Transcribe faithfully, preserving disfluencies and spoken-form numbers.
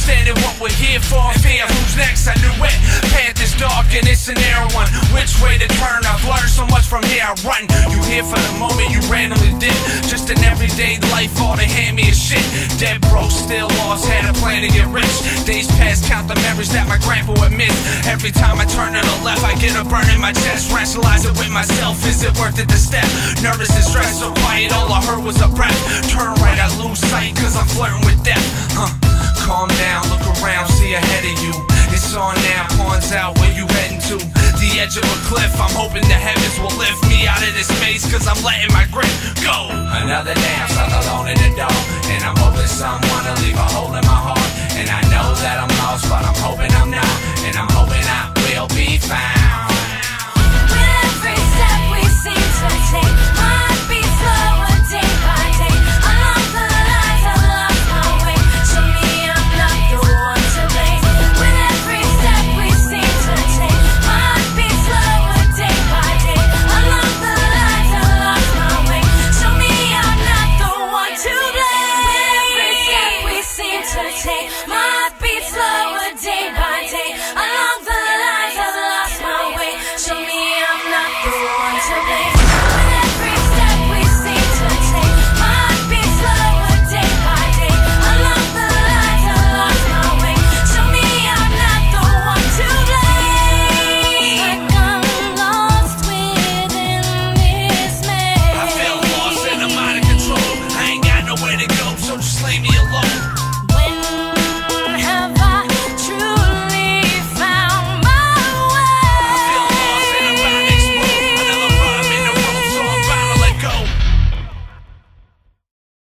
understanding what we're here for. Fear who's next, I knew it. Path is dark and it's an narrow one. Which way to turn? I've learned so much from here I run. You here for the moment, you randomly did. Just an everyday life, all they hand me is shit. Dead broke, still lost, had a plan to get rich. Days past, count the memories that my grandpa would miss. Every time I turn to the left, I get a burn in my chest. Rationalize it with myself, is it worth it to step? Nervous and stressed, so quiet, all I heard was a breath. Turn right, I lose sight, cause I'm flirting with death. Huh. Calm down, look around, see ahead of you. It's on now, pawns out, where you heading to? The edge of a cliff, I'm hoping the heavens will lift me out of this maze, cause I'm letting my grip go. Another day I'm stuck alone in the dark, and I'm hoping someone will leave a hole in my heart. And I know that I'm lost, but I'm hoping